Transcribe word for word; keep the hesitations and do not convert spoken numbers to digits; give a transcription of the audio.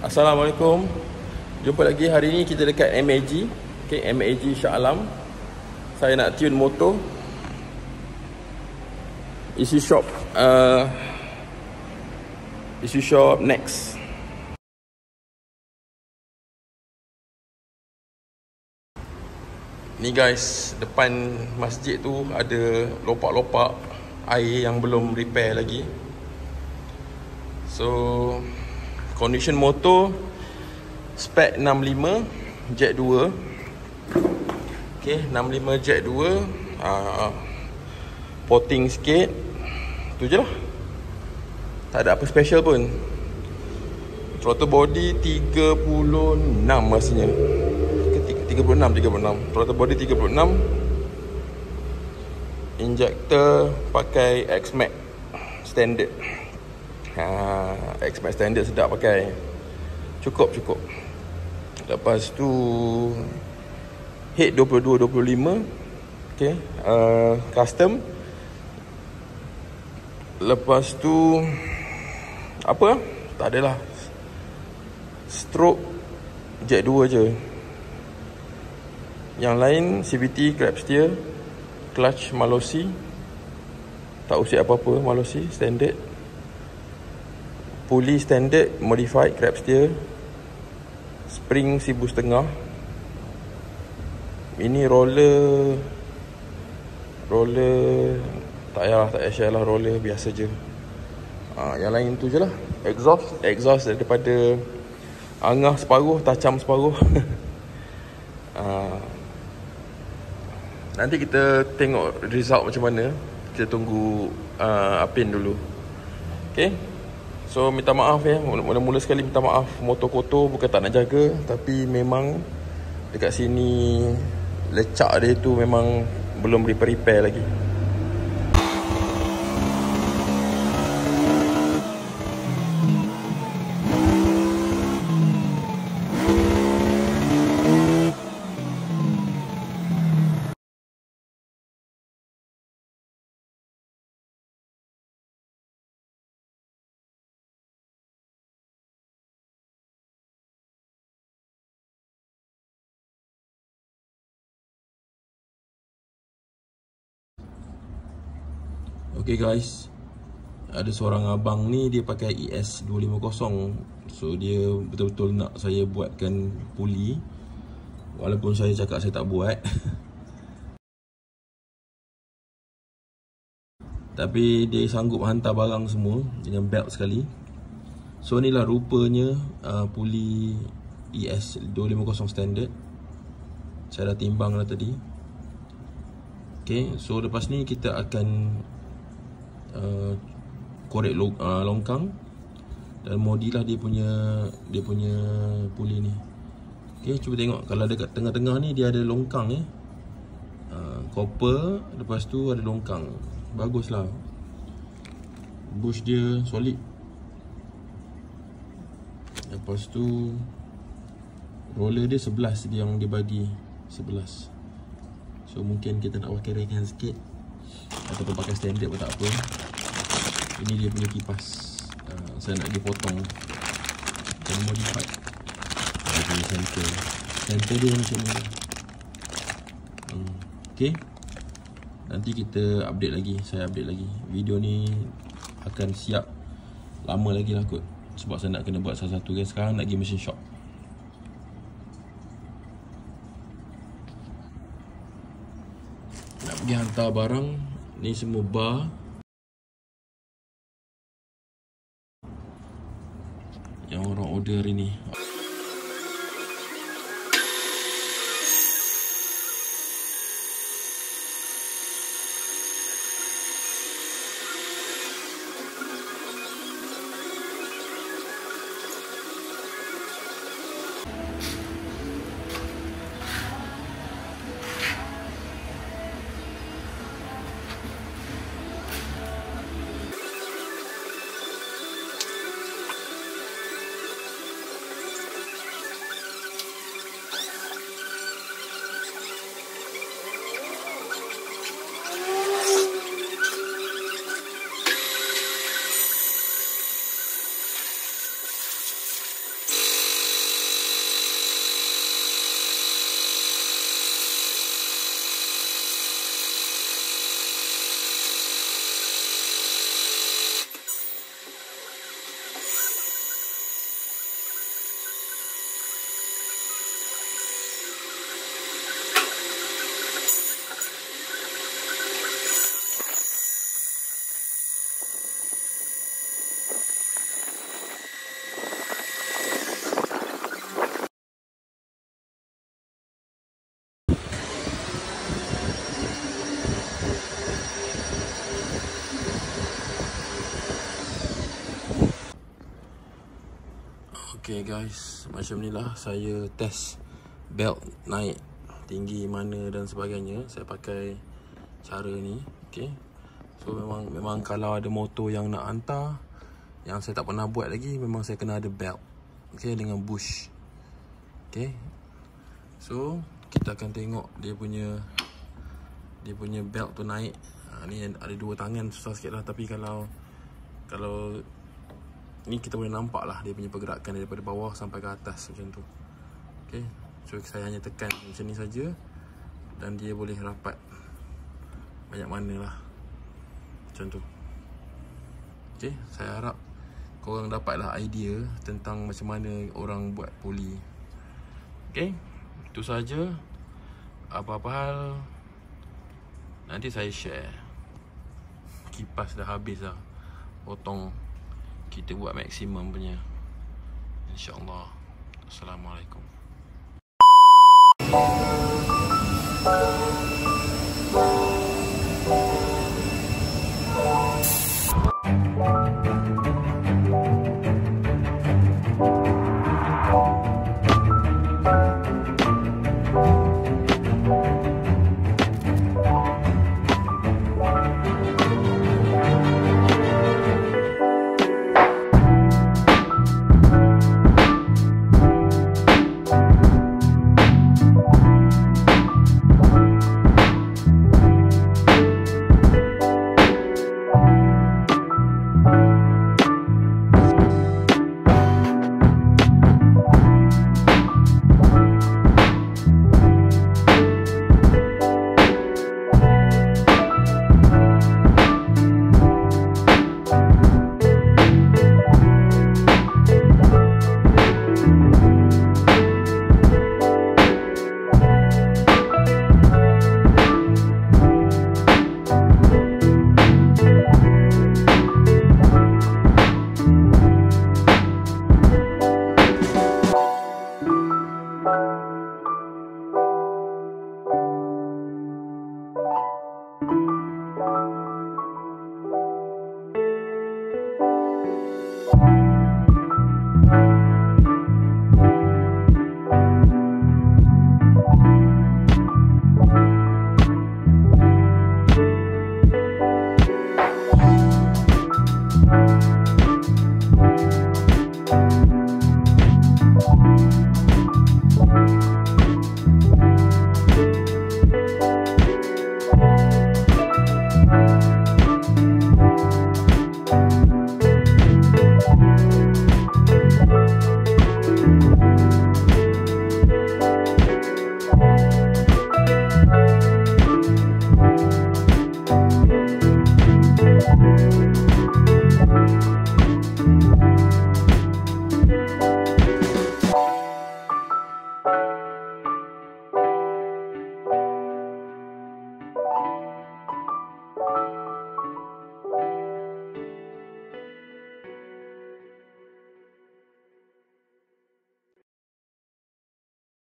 Assalamualaikum. Jumpa lagi. Hari ni kita dekat M A G. Okay, M A G Shah Alam. Saya nak tune motor. Isi shop uh, Isi shop Next. Ni guys, depan masjid tu ada lopak-lopak air yang belum repair lagi. So condition motor spek enam puluh lima Jet dua. Okay, enam puluh lima Jet dua. uh, Potting sikit. Tu je lah. Tak ada apa special pun. Throttle body tiga puluh enam rasanya. tiga puluh enam, tiga puluh enam. Throttle body tiga puluh enam. Injector pakai X-Max standard. Ha, X-Max standard sedap pakai. Cukup, cukup. Lepas tu head dua puluh dua dua puluh lima. Okay, uh, custom. Lepas tu apa? Tak adalah. Stroke Jet dua je. Yang lain C V T, crab steer, clutch Malossi. Tak usik apa-apa, Malossi standard. Pulley standard, modified crab steer. Spring seribu setengah. Ini roller Roller tak payah, tak payah share lah. Roller biasa je. ha, Yang lain tu je lah. Exhaust Exhaust daripada Angah separuh, Tacam separuh. ha, Nanti kita tengok result macam mana. Kita tunggu uh, Apin dulu. Okay. So minta maaf ya. Mula-mula sekali minta maaf. Motor kotor bukan tak nak jaga, tapi memang dekat sini lecak dia tu memang belum repair-repair lagi. Okay guys, ada seorang abang ni dia pakai E S dua lima kosong. So dia betul-betul nak saya buatkan puli, walaupun saya cakap saya tak buat. Tapi dia sanggup hantar barang semua dengan belt sekali. So inilah rupanya uh, puli E S dua lima kosong standard. Saya dah timbang lah tadi. Okay, so lepas ni kita akan Uh, korek lo, uh, longkang dan modilah dia punya dia punya puli ni. Okey, cuba tengok kalau dekat tengah-tengah ni dia ada longkang eh. Uh, copper, lepas tu ada longkang. Baguslah. Bush dia solid. Lepas tu roller dia sebelas yang dia bagi sebelas. So mungkin kita nak pakai ringan sikit ataupun pakai standard pun tak apa. Ini dia punya kipas. uh, Saya nak dia potong dan modified. Dia punya center Center dia macam ni. hmm. Okay, nanti kita update lagi. Saya update lagi. Video ni akan siap lama lagi lah kot, sebab saya nak kena buat salah satu kan. Sekarang nak pergi mesin shop. Nak pergi hantar barang. Ni semua bar yang orang order hari ni. Okay guys, macam ni lah saya test belt naik tinggi mana dan sebagainya. Saya pakai cara ni. Okay, so memang memang kalau ada motor yang nak hantar, yang saya tak pernah buat lagi, memang saya kena ada belt. Okay, dengan bush. Okay, so kita akan tengok dia punya Dia punya belt tu naik. ha, Ni ada dua tangan, susah sikit lah. Tapi kalau Kalau ni kita boleh nampak lah dia punya pergerakan daripada bawah sampai ke atas macam tu. Okay, so saya hanya tekan macam ni saja dan dia boleh rapat banyak mana lah macam tu. Okay, saya harap korang dapatlah idea tentang macam mana orang buat puli. Okay, itu saja. Apa-apa hal nanti saya share. Kipas dah habis lah, potong. Kita buat maksimum punya, InsyaAllah. Assalamualaikum.